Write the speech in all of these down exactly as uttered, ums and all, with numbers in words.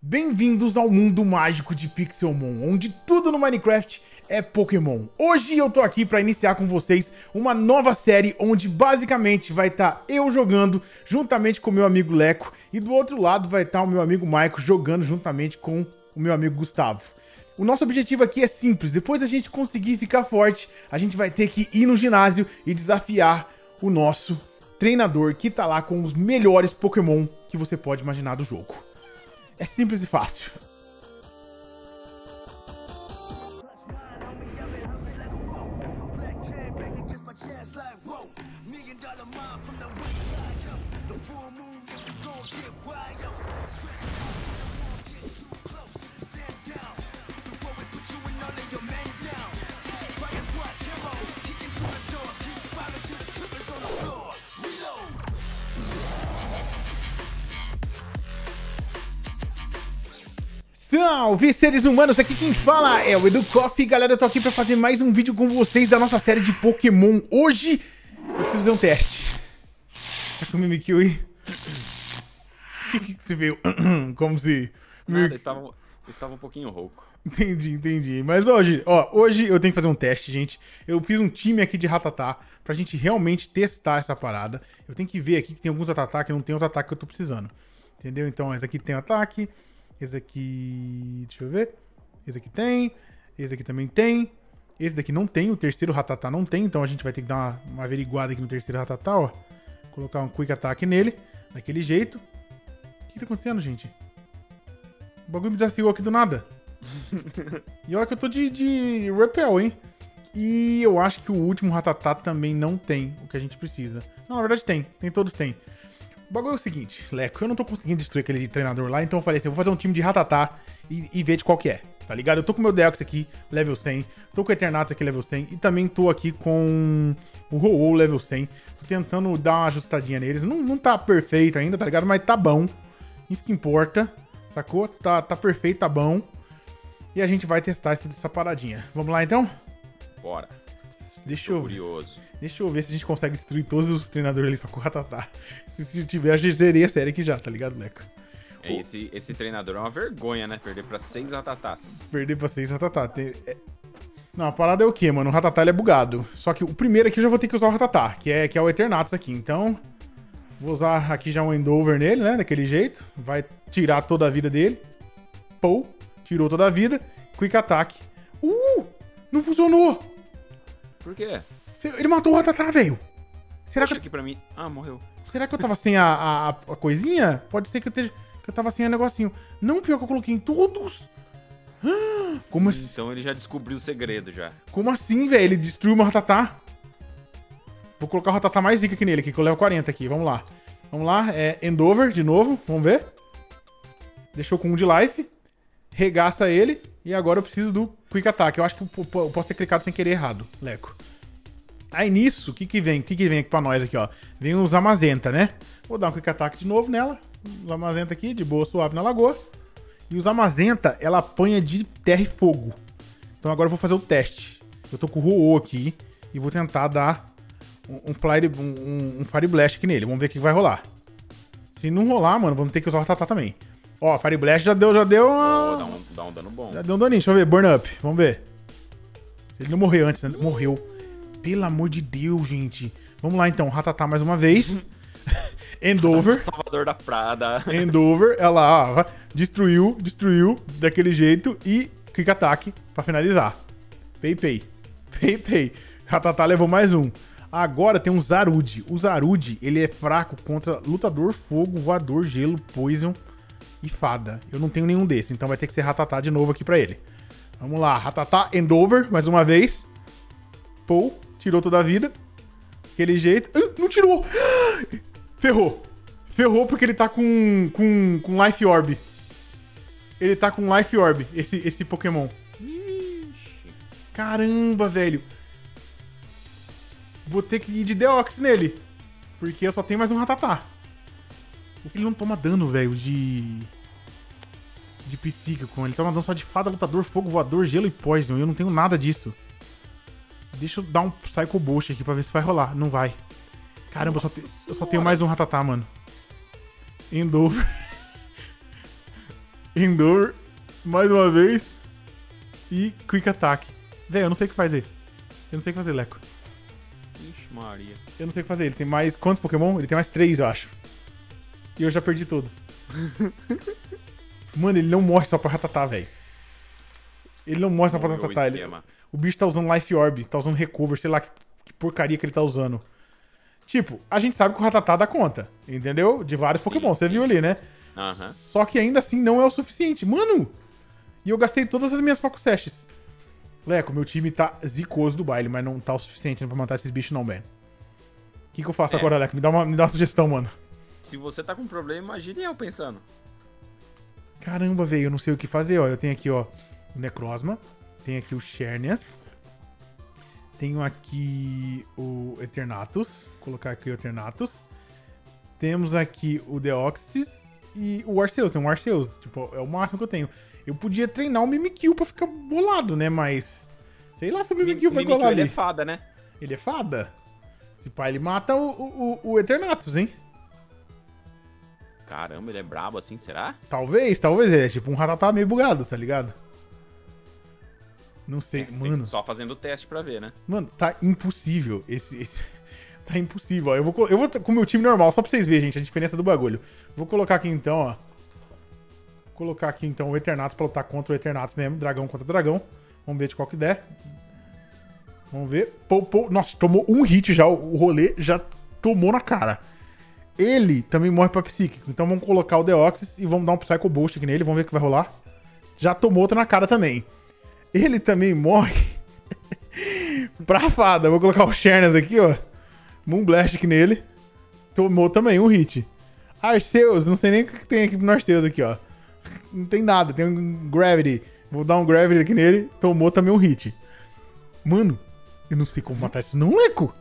Bem-vindos ao mundo mágico de Pixelmon, onde tudo no Minecraft é Pokémon. Hoje eu tô aqui pra iniciar com vocês uma nova série onde basicamente vai estar eu jogando juntamente com o meu amigo Leco e do outro lado vai estar o meu amigo Maico jogando juntamente com o meu amigo Gustavo. O nosso objetivo aqui é simples, depois da gente conseguir ficar forte, a gente vai ter que ir no ginásio e desafiar o nosso treinador que tá lá com os melhores Pokémon que você pode imaginar do jogo. É simples e fácil. Salve, seres humanos! Aqui quem fala é o Edu Coffee. Galera, eu tô aqui pra fazer mais um vídeo com vocês da nossa série de Pokémon. Hoje eu preciso fazer um teste. Tá com o Mimikyu? O que você viu? Como se... Nada, estava, estava um pouquinho rouco. Entendi, entendi. Mas hoje, ó, hoje eu tenho que fazer um teste, gente. Eu fiz um time aqui de Rattata pra gente realmente testar essa parada. Eu tenho que ver aqui que tem alguns Rattata que não tem os ataques que eu tô precisando. Entendeu? Então, esse aqui tem ataque. Esse aqui, deixa eu ver. Esse aqui tem. Esse aqui também tem. Esse daqui não tem. O terceiro Rattata não tem. Então a gente vai ter que dar uma, uma averiguada aqui no terceiro Rattata, ó. Colocar um Quick Attack nele. Daquele jeito. O que tá acontecendo, gente? O bagulho me desafiou aqui do nada. E olha que eu tô de, de Repel, hein? E eu acho que o último Rattata também não tem o que a gente precisa. Não, na verdade tem. Tem, todos tem. O bagulho é o seguinte, Leco, eu não tô conseguindo destruir aquele treinador lá, então eu falei assim, eu vou fazer um time de Rattata e, e ver de qual que é, tá ligado? Eu tô com o meu Deoxys aqui, level cem, tô com o Eternatus aqui, level cem, e também tô aqui com o Ho-Oh, level cem. Tô tentando dar uma ajustadinha neles, não, não tá perfeito ainda, tá ligado? Mas tá bom, isso que importa, sacou? Tá, tá perfeito, tá bom. E a gente vai testar essa, essa paradinha. Vamos lá, então? Bora. Deixa eu, curioso. Deixa eu ver se a gente consegue destruir todos os treinadores ali só com o Rattata. Se, se tiver, a gente zerei a série aqui já, tá ligado, Leco? É, esse, esse treinador é uma vergonha, né? Perder pra seis Rattatas. Perder pra seis Rattata. Tem... É... Não, a parada é o quê, mano? O Rattata ele é bugado. Só que o primeiro aqui eu já vou ter que usar o Rattata, que é, que é o Eternatus aqui. Então, vou usar aqui já um Endover nele, né? Daquele jeito. Vai tirar toda a vida dele. Pou. Tirou toda a vida. Quick Attack. Uh! Não funcionou! Por quê? Ele matou o Rattata, velho. Será Puxa que... aqui pra mim. Ah, morreu. Será que eu tava sem a, a, a coisinha? Pode ser que eu, esteja, que eu tava sem o negocinho. Não, pior que eu coloquei em todos. Como assim? Então ele já descobriu o segredo já. Como assim, velho? Ele destruiu o meu Rattata. Vou colocar o Rattata mais zica aqui nele, aqui, que eu levo quarenta aqui. Vamos lá. Vamos lá. É Endover de novo. Vamos ver. Deixou com um de life. Regaça ele. E agora eu preciso do Quick Attack. Eu acho que eu posso ter clicado sem querer errado, Leco. Aí nisso, o que que vem? O que que vem aqui pra nós aqui, ó? Vem os Zamazenta, né? Vou dar um Quick Attack de novo nela. Os Zamazenta aqui, de boa, suave na lagoa. E os Zamazenta, ela apanha de terra e fogo. Então agora eu vou fazer o teste. Eu tô com o Ho-Oh aqui. E vou tentar dar um, um, fire, um, um Fire Blast aqui nele. Vamos ver o que vai rolar. Se não rolar, mano, vamos ter que usar o Rattata também. Ó, Fire Blast já deu, já deu uma... Oh, dá, um, dá um dano bom. Já deu um daninho, deixa eu ver, Burn Up, vamos ver. Se ele não morreu antes, né? Morreu. Pelo amor de Deus, gente. Vamos lá então, Rattata mais uma vez. Endover. Salvador da Prada. Endover, ela lá, ó, destruiu, destruiu daquele jeito e Quick Attack pra finalizar. Pei, pei. Pei, pei. Rattata levou mais um. Agora tem um Zarude. O Zarude, ele é fraco contra lutador, fogo, voador, gelo, poison e fada. Eu não tenho nenhum desse, então vai ter que ser Rattata de novo aqui pra ele. Vamos lá, Rattata, Endover, mais uma vez. Pou, tirou toda a vida. Aquele jeito. Ah, não tirou! Ferrou. Ferrou porque ele tá com, com, com Life Orb. Ele tá com Life Orb, esse, esse Pokémon. Ixi. Caramba, velho. Vou ter que ir de Deoxys nele. Porque eu só tenho mais um Rattata. Ele não toma dano, velho, de... De psíquico. Ele toma dano só de fada, lutador, fogo, voador, gelo e poison. Eu não tenho nada disso. Deixa eu dar um Psycho Boost aqui pra ver se vai rolar. Não vai. Caramba, eu só, te... eu só tenho mais um Rattata, mano. Endover. Endure. Mais uma vez. E Quick Attack. Velho, eu não sei o que fazer. Eu não sei o que fazer, Leco. Ixi, Maria. Eu não sei o que fazer. Ele tem mais... Quantos Pokémon? Ele tem mais três, eu acho. E eu já perdi todos. Mano, ele não morre só pra Ratatá, velho. Ele não morre só pra Morreu o Ratatá. Ele... esquema. O bicho tá usando Life Orb, tá usando Recover, sei lá que, que porcaria que ele tá usando. Tipo, a gente sabe que o Ratatá dá conta, entendeu? De vários Sim, Pokémon, você sim. viu ali, né? Aham. Só que ainda assim não é o suficiente. Mano! E eu gastei todas as minhas Focus Sashes. Leco, meu time tá zicoso do baile, mas não tá o suficiente pra matar esses bichos não, man. O que, que eu faço É. agora, Leco? Me dá, uma, me dá uma sugestão, mano. Se você tá com problema, imagine eu pensando. Caramba, velho, eu não sei o que fazer, ó. Eu tenho aqui, ó, o Necrozma. Tenho aqui o Xerneas. Tenho aqui o Eternatus. Vou colocar aqui o Eternatus. Temos aqui o Deoxys e o Arceus. Tem um Arceus, tipo, é o máximo que eu tenho. Eu podia treinar o Mimikyu pra ficar bolado, né? Mas... Sei lá se o Mimikyu vai Mimikyu, colar ele ali. é fada, né? Ele é fada? Se pá, ele mata o, o, o Eternatus, hein? Caramba, ele é brabo assim, será? Talvez, talvez. É tipo um Ratatá meio bugado, tá ligado? Não sei, Tem mano. que só fazendo o teste pra ver, né? Mano, tá impossível. Esse, esse- Tá impossível, ó. Eu vou, co- eu vou t- com o meu time normal, só pra vocês verem, gente, a diferença do bagulho. Vou colocar aqui então, ó. Vou colocar aqui então o Eternatus pra lutar contra o Eternatus mesmo. Dragão contra dragão. Vamos ver de qual que der. Vamos ver. Pô, pô, nossa, tomou um hit já. O o rolê já tomou na cara. Ele também morre pra psíquico. Então vamos colocar o Deoxys e vamos dar um Psycho Boost aqui nele. Vamos ver o que vai rolar. Já tomou outra na cara também. Ele também morre pra fada. Vou colocar o Xerneas aqui, ó. Moonblast aqui nele. Tomou também um hit. Arceus, não sei nem o que tem aqui no Arceus aqui, ó. Não tem nada, tem um Gravity. Vou dar um Gravity aqui nele. Tomou também um hit. Mano, eu não sei como matar isso não, Leco.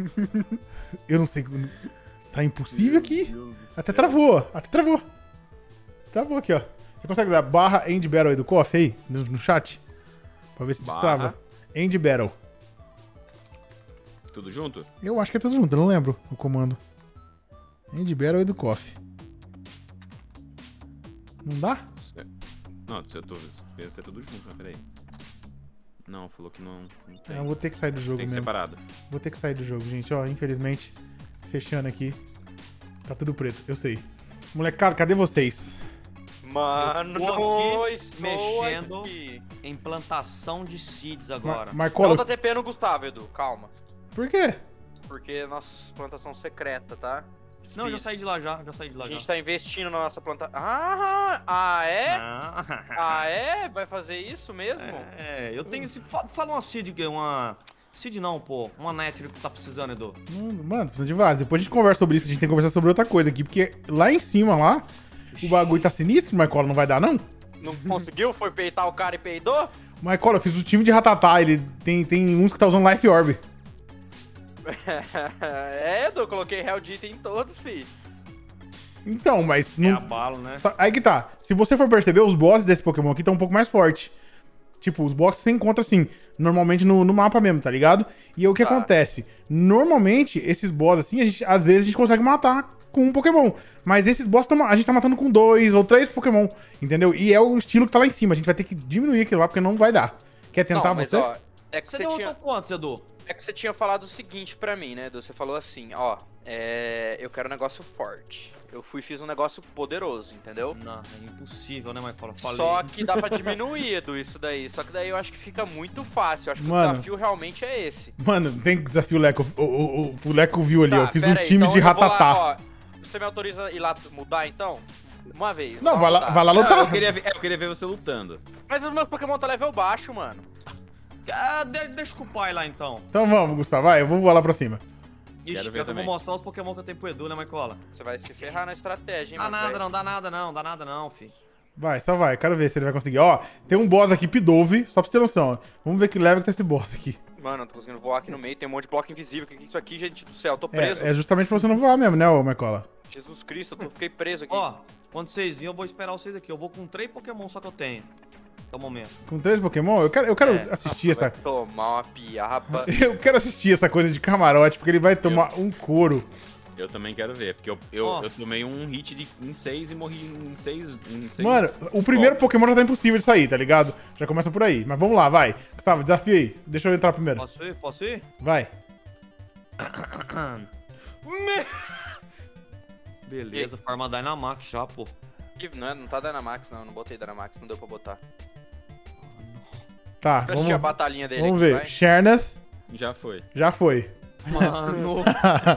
Eu não sei. Tá impossível aqui. Até travou, ó. Até travou. Travou aqui, ó. Você consegue dar barra End Battle aí do K O F aí, no, no chat? Pra ver se Barra. destrava. End Battle. Tudo junto? Eu acho que é tudo junto, eu não lembro o comando. End Battle e do K O F. Não dá? Cê- Não, eu tô vendo se é tudo junto, mas peraí. Não, falou que não, não tem. É, eu vou ter que sair do jogo Tem mesmo. separado. Vou ter que sair do jogo, gente. Ó, infelizmente, fechando aqui. Tá tudo preto, eu sei. Molecada, cadê vocês? Mano, Eu tô aqui estou mexendo. aqui. Em plantação de seeds agora. Ma Marcola, Não tá TPando o Gustavo, Edu, calma. por quê? Porque é nossa plantação secreta, tá? Não, já Seeds. saí de lá já, já saí de lá A gente já. tá investindo na nossa plantação. Ah, ah, é? Ah, Ah, é? Vai fazer isso mesmo? é, eu tenho. se- fa- Fala uma seed, uma. Seed não, pô. Uma net que tá precisando, Edu. Mano, mano, precisa de vários. Depois a gente conversa sobre isso, a gente tem que conversar sobre outra coisa aqui. Porque lá em cima, lá, o bagulho tá sinistro, Marcola, não vai dar, não? Não conseguiu? Foi peitar o cara e peidou? Marcola, eu fiz o time de Ratatá, ele tem, tem uns que tá usando Life Orb. É, Edu, coloquei Helldit em todos, fi. Então, mas... É Não... abalo, né? Só- Aí que tá. Se você for perceber, os bosses desse Pokémon aqui estão um pouco mais fortes. Tipo, os bosses você encontra, assim, normalmente no, no mapa mesmo, tá ligado? E aí o que Tá. acontece? Normalmente, esses bosses, assim, a gente, às vezes a gente consegue matar com um Pokémon. Mas esses bosses tão- a gente tá matando com dois ou três Pokémon, entendeu? E é o estilo que tá lá em cima. A gente vai ter que diminuir aquilo lá, porque não vai dar. Quer tentar Não, mas você? ó, é que Você você derrotou tinha... quantos, Edu? É que você tinha falado o seguinte pra mim, né, Edu? Você falou assim, ó, é, eu quero um negócio forte. Eu fui e fiz um negócio poderoso, entendeu? Não, é impossível, né, Marcola? Falei. Só que dá pra diminuir, Edu, isso daí. Só que daí eu acho que fica muito fácil. Eu acho que Mano. o desafio realmente é esse. Mano, tem desafio Leco. O, o, o, o Leco viu ali, Tá, eu fiz um pera aí, time então de eu vou lá, Ratatá. ó, você me autoriza a ir lá mudar, então? Uma vez. Não, Vamos vai lá, mudar. vai lá Não, lutar. eu, queria ver, é, eu queria ver você lutando. Mas os meus Pokémon tá level baixo, mano. Ah, de- deixa com o pai lá então. Então vamos, Gustavo, vai, eu vou voar lá pra cima. Ixi, Quero ver pior que eu vou também. mostrar os Pokémon que eu tenho pro Edu, né, Marcola? Você vai se ferrar na estratégia, hein, Dá mas nada vai- não, dá nada não, dá nada não, fi. Vai, só vai, quero ver se ele vai conseguir. Ó, tem um boss aqui, Pidove, só pra você ter noção. Ó. Vamos ver que level que tá esse boss aqui. Mano, eu não tô conseguindo voar aqui no meio. Tem um monte de bloco invisível. O que que é isso aqui, gente do céu? Eu tô preso. É, é justamente pra você não voar mesmo, né, ô Marcola? Jesus Cristo, eu tô, fiquei preso aqui. Ó, quando vocês virem, eu vou esperar vocês aqui. Eu vou com três Pokémon só que eu tenho. Até o momento. Com três Pokémon, eu quero, eu quero É, assistir Vai essa. tomar uma piaba. Eu quero assistir essa coisa de camarote, porque ele vai tomar um couro. Eu também quero ver, porque eu, eu, Ó. eu tomei um hit de, em seis e morri em seis. Em seis Mano, o primeiro Pokémon já tá impossível de sair, tá ligado? Já começa por aí. Mas vamos lá, vai. Gustavo, desafio aí. Deixa eu entrar primeiro. Posso ir? Posso ir? Vai. Beleza, farma Dynamax já, pô. Ih, Não, é- não tá Dynamax, não. Não botei Dynamax, não deu pra botar. Tá, Deixa eu assistir a vamos, batalhinha dele vamos aqui, ver. vai. Sharnas Já foi. já foi. Mano.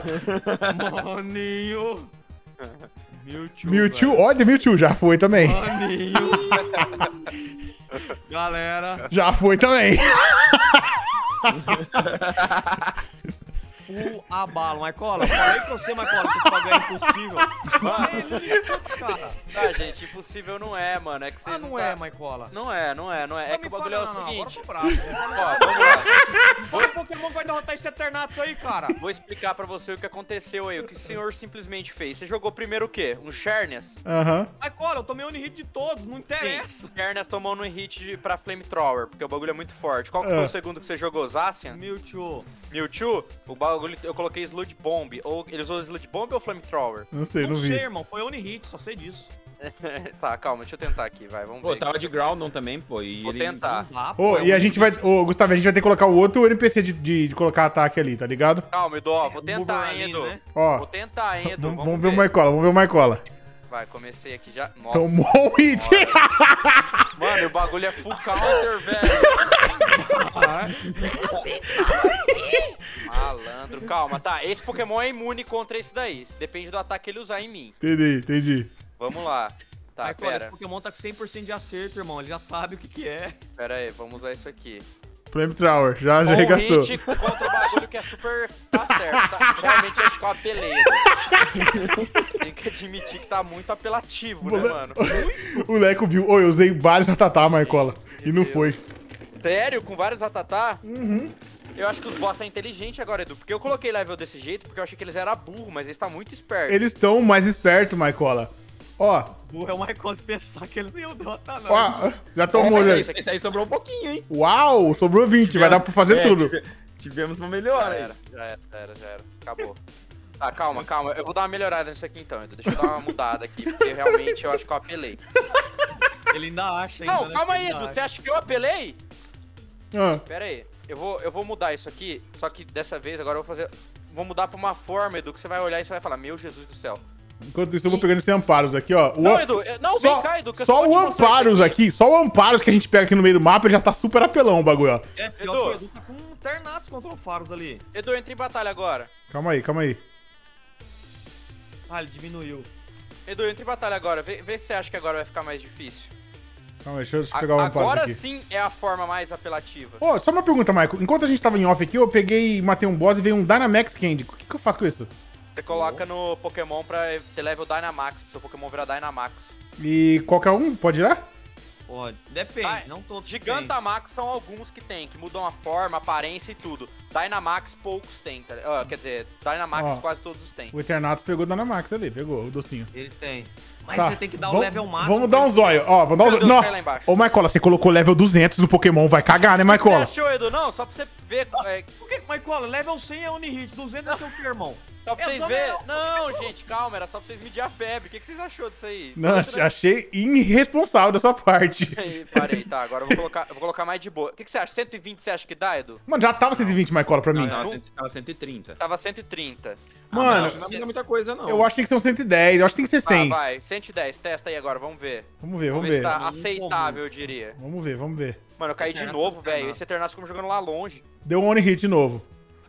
Maninho. Mewtwo. Mewtwo, velho. olha, Mewtwo já foi também. Maninho. Galera. Já foi também. Full abalo. Marcola, falei pra você, Marcola, que esse bagulho é impossível. Cara. Ah, gente, impossível não é, mano. É que vocês Ah, não tá- é, Marcola. Não é, não é, não é. É Não que o me bagulho fala, é o não, não, seguinte. Agora eu tô bravo. Ó, vamos lá. Qual Pokémon vai derrotar esse Eternatus aí, cara? Vou explicar pra você o que aconteceu aí, o que o senhor simplesmente fez. Você jogou primeiro o quê? Um Sharnias? Aham. Marcola, eu tomei um hit de todos, não interessa. Sim, Sharnias tomou no hit de- pra Flamethrower, porque o bagulho é muito forte. Qual que Ah. foi o segundo que você jogou? Zacian? Mewtwo. Mewtwo? O bagulho, eu coloquei Sludge Bomb. Ou ele usou Sludge Bomb ou Flamethrower? Não sei, Não não vi. sei, irmão, foi only hit, só sei disso. Tá, calma, deixa eu tentar aqui, vai, vamos Pô, ver. tava de Groudon também, pô. E Vou ele... tentar. Não dá, Ô, pô, é e a um gente hit. vai. Ô, Gustavo, a gente vai ter que colocar o outro N P C de, de, de colocar ataque ali, tá ligado? Calma, Edu, ó, vou tentar, hein, Wolverine, Edu. né? Ó, Vou tentar, hein, Edu, vamos, vamos ver o Marcola, vamos ver o Marcola. Vai, comecei aqui já. Nossa. Tomou um hit. Mano, o bagulho é full counter, velho. Malandro, calma, tá. Esse Pokémon é imune contra esse daí. Depende do ataque que ele usar em mim. Entendi, entendi. Vamos lá. Tá, Marcola, esse pera. Pokémon tá com cem por cento de acerto, irmão. Ele já sabe o que que é. Pera aí, vamos usar isso aqui. Flamethrower, já, já Um arregaçou. hit contra o bagulho que é super... Tá certo, tá? Realmente acho que é uma peleia. Tem que admitir que tá muito apelativo, né, mano? O Leco viu. Ô, eu usei vários Ratatá, Marcola. E não foi. Sério? Com vários Ratatá? Uhum. Eu acho que os boss tá inteligente agora, Edu. Porque eu coloquei level desse jeito porque eu achei que eles eram burros, mas eles tá muito espertos. Eles estão mais espertos, Marcola. Ó, Burro é o Marcola de pensar que ele não ia derrotar, não. ó, já tomou, Esse, já. aí- esse aí sobrou um pouquinho, hein? Uau, sobrou vinte, vai dar pra fazer É, tudo. tive- tivemos uma Já melhora aí. era, já era, já era, já era. Acabou. Tá, calma, calma. Eu vou dar uma melhorada nisso aqui então, Edu. Deixa eu dar uma mudada aqui, porque realmente eu acho que eu apelei. Ele ainda acha ainda, Não, né, calma que aí, ele Edu. ainda Você acha que eu apelei? Ah, Pera aí. Eu vou, eu vou mudar isso aqui, só que dessa vez agora eu vou fazer... Vou mudar pra uma forma, Edu, que você vai olhar e você vai falar, meu Jesus do céu. enquanto isso, eu vou pegando esse Amparos aqui, ó. O Não, Am- Edu, eu- não, só vem cá, Edu, que eu só vou te o mostrar Amparos isso aqui, só o Amparos que a gente pega aqui no meio do mapa, ele já tá super apelão o bagulho, ó. É, pior Edu. que o Edu tá com um Ternatus contra o Faros ali. Edu, entra em batalha agora. Calma aí, calma aí. Ah, ele diminuiu. Edu, entra em batalha agora. Vê, vê se você acha que agora vai ficar mais difícil. Calma aí, deixa eu, deixa eu A- pegar o Amparos agora aqui. sim é a forma mais apelativa. Ô, só uma pergunta, Michael. Enquanto a gente tava em off aqui, eu peguei e matei um boss e veio um Dynamax Candy. O que, que eu faço com isso? Você coloca no Pokémon pra ter level Dynamax, pro seu Pokémon virar Dynamax. E qualquer um pode ir lá? Pode. Depende, Ah, não todos têm. Gigantamax são alguns que tem, que mudam a forma, a aparência e tudo. Dynamax poucos tem, tá? Ah, quer dizer, Dynamax Ó. quase todos têm. O Eternatus pegou o Dynamax ali, pegou o docinho. Ele tem. Mas Tá, você tem que dar o vamos- level máximo. Vamos dar um zóio. Ó, vamos dar um Meu zóio. Deus, Não. cai lá embaixo. Ô, Marcola, você colocou level duzentos no Pokémon. Vai cagar, né, O que Marcola? você achou, Edu? Não, só pra você ver. É, Por que, Marcola? Level cem é Unihit, duzentos é seu que, irmão? só pra É vocês só verem. level- Não, gente, calma, era só pra vocês medir a febre. O que, que vocês achou disso aí? Não, ach- achei irresponsável da sua parte. Aí, parei, tá. Agora eu vou colocar, eu vou colocar mais de boa. O que, que você acha? cento e vinte você acha que dá, Edu? Mano, já tava cento e vinte, Marcola, pra mim. Não, tava, Não. cento, tava cento e trinta. Tava cento e trinta. Mano, Ah, mas não é muita coisa, não. eu acho que tem que ser um cento e dez. Eu acho que tem que ser Ah, cem. vai, cento e dez. Testa aí agora, vamos ver. Vamos ver, Vamos vamos ver se ver. tá Não, aceitável, eu diria. Vamos ver, vamos ver. Mano, eu caí de Eternatus novo, tá velho. nada. Esse Eternatus ficou me jogando lá longe. Deu um One Hit de novo.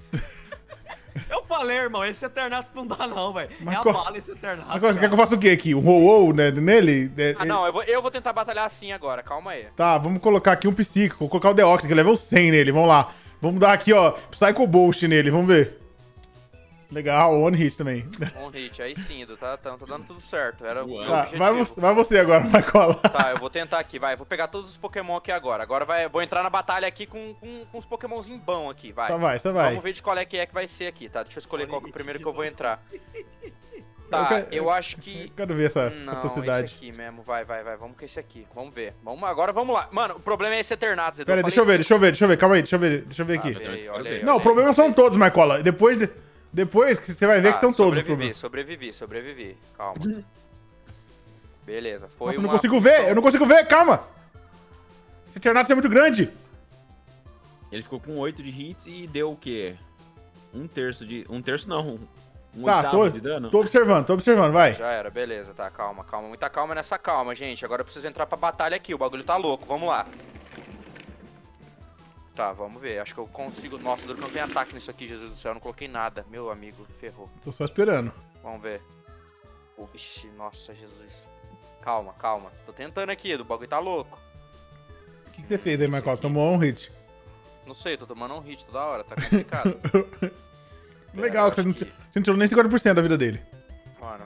Eu falei, irmão, esse Eternatus não dá não, velho. É Mas a qual- bala esse Eternatus. Agora, você quer que eu cara. faça o quê aqui? Um roll né, nele? É, Ah, é- não, eu vou, eu vou tentar batalhar assim agora, calma aí. Tá, vamos colocar aqui um psíquico. Vou colocar o Deoxys, que é level cem nele. Vamos lá. Vamos dar aqui, ó, Psycho Boost nele. Vamos ver. Legal, One Hit também. Um hit, aí sim, Edu, tá, tá, tá dando tudo certo. Era o meu Tá, Tá, objetivo. vai, você- vai você agora, Marcola. Tá, eu vou tentar aqui, vai. Vou pegar todos os Pokémon aqui agora. Agora vai, vou entrar na batalha aqui com, com, com os Pokémonzinhos bons aqui, vai. Só vai, só vai. Vamos ver de qual é que é que vai ser aqui, tá? Deixa eu escolher qual que é o primeiro que eu vou entrar. Eu Tá, quero- eu acho que... Quero ver essa Não, atrocidade. esse aqui mesmo, vai, vai, vai. Vamos com esse aqui, vamos ver. Vamos, agora vamos lá. Mano, o problema é esse Eternatus, Edu. Pera aí, deixa eu ver, deixa eu ver, deixa eu ver. Calma aí, deixa eu ver, deixa eu ver Ah, aqui. peraí, Quero olha ver. aí, Não, olha o problema aí. são todos, Marcola. Depois de, Depois que você vai ver Tá, que são todos os sobrevivi, problemas. sobrevivi, sobrevivi. Calma. Beleza, foi Nossa, eu não uma consigo função- ver, eu não consigo ver, calma. Esse Eternatus é muito grande. Ele ficou com oito de hits e deu o quê? Um terço de... Um terço não, um Tá, oitavo tô, de dano? tô observando, tô observando, vai. Já era, beleza, tá, calma, calma, muita calma nessa calma, gente. Agora eu preciso entrar pra batalha aqui, o bagulho tá louco, vamos lá. Tá, vamos ver, acho que eu consigo... Nossa, duro que não tem ataque nisso aqui, Jesus do céu, eu não coloquei nada. Meu amigo, ferrou. Tô só esperando. Vamos ver. Ixi, nossa, Jesus. Calma, calma. Tô tentando aqui, o bagulho tá louco. O que, que você fez aí, Michael? Tomou um hit. Não sei, tô tomando um hit toda hora, tá complicado. Legal, que você não, acho você não tirou nem cinquenta por cento da vida dele. Mano,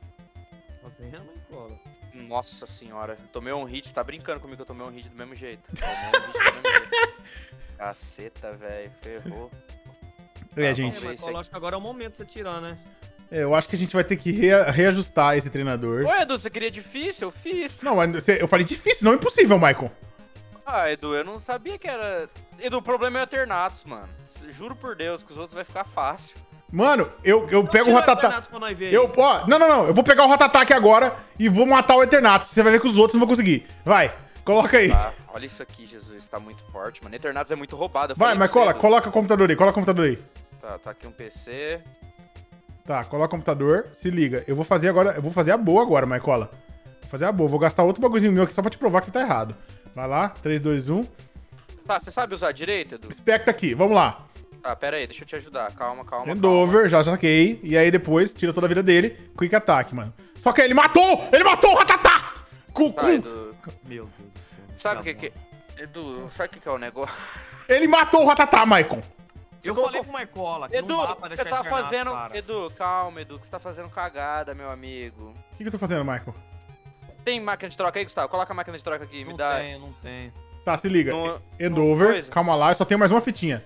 Só tem a mãe cola. nossa senhora. Tomei um hit, você tá brincando comigo que eu tomei um hit do mesmo jeito. Tomei um hit do mesmo jeito. Caceta, velho, ferrou. É, Tá, gente. vamos ver Mas isso aqui. eu acho que agora é o momento de você tirar, né? É, eu acho que a gente vai ter que rea- reajustar esse treinador. Ô, Edu, você queria difícil? Eu fiz. Não, mas você- eu falei difícil, não impossível, Michael. Ah, Edu, eu não sabia que era... Edu, o problema é o Eternatus, mano. Juro por Deus que os outros vai ficar fácil. Mano, eu, eu pego o Tira Ratatá. Eternatus pra nós ver aí. Eu, ó, não, não, não. Eu vou pegar o Ratatá aqui agora e vou matar o Eternatus. Você vai ver que os outros não vão conseguir. Vai, coloca aí. Tá, olha isso aqui, Jesus, tá muito forte, mano. Eternatus é muito roubado. eu Vai, falei mas pra você, cola, Edu. coloca o computador aí, coloca o computador aí. Tá, tá aqui um P C. Tá, coloca o computador, se liga. Eu vou fazer agora, eu vou fazer a boa agora, Maicola. Vou fazer a boa, vou gastar outro bagulhozinho meu aqui só pra te provar que você tá errado. Vai lá, três, dois, um. Tá, você sabe usar direito, Edu? Specta aqui, vamos lá. Tá, pera aí, deixa eu te ajudar. Calma, calma, calma. Endover, já saquei. E aí depois, tira toda a vida dele, quick attack, mano. Só que ele matou! Ele matou o Ratatá! Com, Tá, com- Edu. Meu Deus do céu. Sabe o Tá que bom. que... Edu, sabe o que que é o negócio? Ele matou o Ratatá, Maicon. Eu Você falei pro Marcola que Edu, não dá pra você deixar tá Eternatus, fazendo... cara. Edu, calma, Edu, que você tá fazendo cagada, meu amigo. O que, que eu tô fazendo, Michael? Tem máquina de troca aí, Gustavo? Coloca a máquina de troca aqui, me Não dá... tenho, não tenho. Tá, se liga. No- Endover, no coisa. calma lá, eu só tenho mais uma fitinha.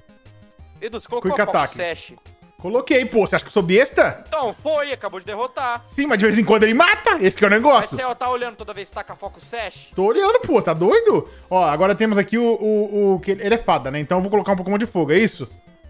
Edu, você colocou Quick a Fox attack. Sash. Coloquei, pô, você acha que eu sou besta? Então, foi, acabou de derrotar. Sim, mas de vez em quando ele mata, esse que é o Mas negócio. você tá olhando toda vez que tá com a Foco Sash? Tô olhando, pô, tá doido? Ó, agora temos aqui o, o, o que ele é fada, né? Então eu vou colocar um Pokémon de fogo, é isso?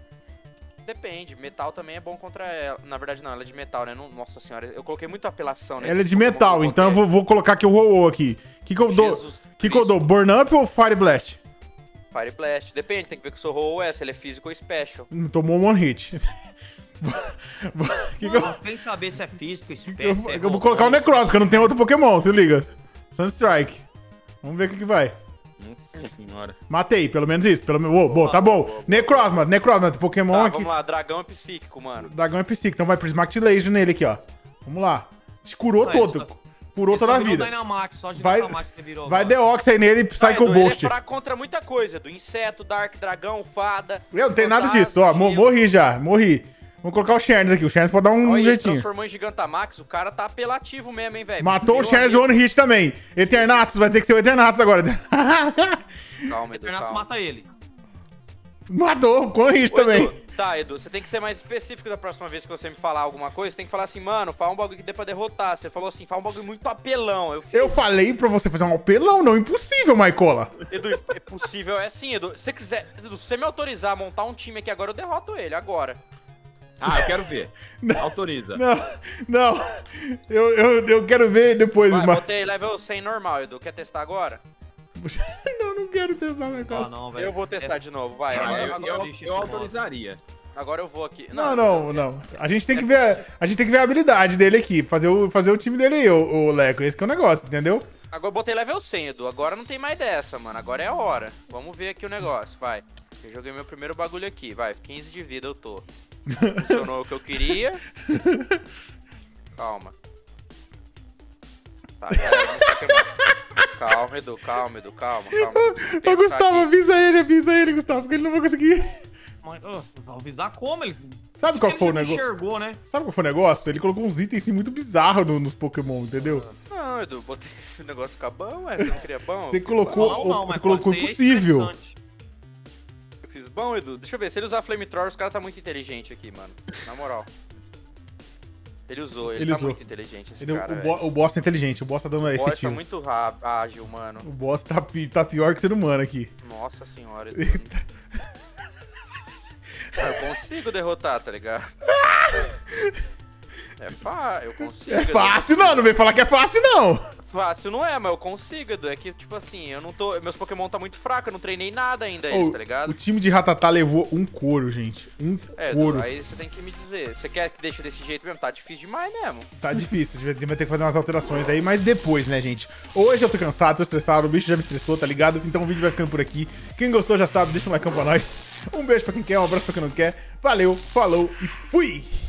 Depende, metal também é bom contra ela. Na verdade, não, ela é de metal, né? Não- nossa senhora, eu coloquei muita apelação nesse Ela é de Pokémon metal, que eu então eu botei. vou, vou colocar aqui o Ho-Oh aqui. O que, que eu dou? Jesus que, que eu dou? Cristo. Burn Up ou Fire Blast? Fire Blast, depende, tem que ver que o seu Ho-Oh é, se ele é físico ou special. Hum, Tomou um one hit. que que eu, Não tem que saber se é físico, eu, espécie, é eu vou colocar o Necross, que eu não tenho outro Pokémon, se liga. Sunstrike. Vamos ver o que, que vai. Nossa senhora. Matei, pelo menos isso. Pelo menos. Oh, bom, tá bom. boa, boa. Necross, mano. Necross, mano. Pokémon Tá, aqui. vamos lá, dragão é psíquico, mano. Dragão é psíquico, então vai Prismatic Laser nele aqui, ó. Vamos lá. Se curou Não, todo. ele só- Curou Ele toda só a virou vida. Dynamax, só Vai- Gigantamax que virou. Vai agora. Deoxys aí nele e Psycho Edu, ele Ghost. é fraco contra muita coisa, do inseto, Dark, dragão, fada. Eu não tenho nada fantasma, disso, ó. mo- gelo. Morri já, morri. Vamos colocar o Shernes aqui. O Shernes pode dar um Olha, ele jeitinho. transformou em Gigantamax, o cara tá apelativo mesmo, hein, velho. Matou o Meu Shernes amigo. One Hit também. Eternatus, vai ter que ser o Eternatus agora. Calma, Edu, Eternatus calma. mata ele. Matou, com Hit Ô, também. Edu, tá, Edu, você tem que ser mais específico da próxima vez que você me falar alguma coisa. Você tem que falar assim, mano, fala um bagulho que dê pra derrotar. Você falou assim, fala um bagulho muito apelão. Eu fiz. Eu falei pra você fazer um apelão, não impossível, Maicola. Edu, é possível, é assim, Edu. Se você quiser, Edu, se você me autorizar a montar um time aqui agora, eu derroto ele, agora. Ah, eu quero ver. Autoriza. Não, não. Eu, eu, eu quero ver depois. Vai, mas- botei level cem normal, Edu. Quer testar agora? Não, não quero testar, Ah, Maicola. não, velho. Eu vou testar de novo, vai. Ah, Agora, eu, agora, eu, deixa eu esse autorizaria. agora eu vou aqui. Não, não, não. A gente tem que ver, a gente tem que ver a habilidade dele aqui, fazer o, fazer o time dele aí, o, o Leco. Esse que é o negócio, entendeu? Agora eu botei level cem, Edu. Agora não tem mais dessa, mano. Agora é a hora. Vamos ver aqui o negócio, vai. Eu joguei meu primeiro bagulho aqui, vai. quinze de vida eu tô. Funcionou o que eu queria. Calma. Tá, já era um Pokémon. Calma, Edu, calma, Edu, calma, calma. Preciso Ô, pensar Gustavo, aqui. avisa ele, avisa ele, Gustavo, porque ele não vai conseguir. Mas, ô, vou avisar como ele. Sabe qual Ele foi o já me negócio? enxergou, né? Sabe qual foi o negócio? Ele colocou uns itens assim, muito bizarros no- nos Pokémon, entendeu? Não, Edu, botei o negócio ficar bom, ué. Você não queria bom? Você colocou, Não, não, você mas colocou pode ser impossível. estressante. Eu fiz bom, Edu. Deixa eu ver, se ele usar Flamethrower, os caras tá muito inteligente aqui, mano. Na moral. Ele usou, ele, Ele tá usou. muito inteligente esse Ele- cara, o, velho. bo- o boss é inteligente, o boss tá dando O boss tá efetivo. muito ra- ágil, mano. O boss tá, pi- tá pior que ser humano aqui. Nossa senhora, Edu. Eu consigo derrotar, tá ligado? É fácil, eu consigo. É fácil não, não vem falar que é fácil não. Fácil não é, mas eu consigo, Edu. É que, tipo assim, eu não tô. Meus Pokémon tá muito fraco, eu não treinei nada ainda Ô, eles, tá ligado? O time de Ratatá levou um couro, gente. Um É, Edu, couro. aí você tem que me dizer. Você quer que deixe desse jeito mesmo? Tá difícil demais mesmo. Tá difícil, a gente vai ter que fazer umas alterações aí, mas depois, né, gente? Hoje eu tô cansado, tô estressado, o bicho já me estressou, tá ligado? Então o vídeo vai ficando por aqui. Quem gostou já sabe, deixa um like pra nós. Um beijo pra quem quer, um abraço pra quem não quer. Valeu, falou e fui!